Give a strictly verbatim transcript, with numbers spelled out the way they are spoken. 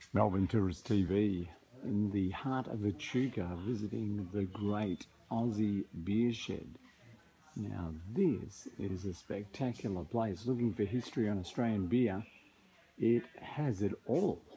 Melbourne Tourist T V in the heart of Echuca, visiting the great Aussie beer shed. Now this is a spectacular place. Looking for history on Australian beer, it has it all.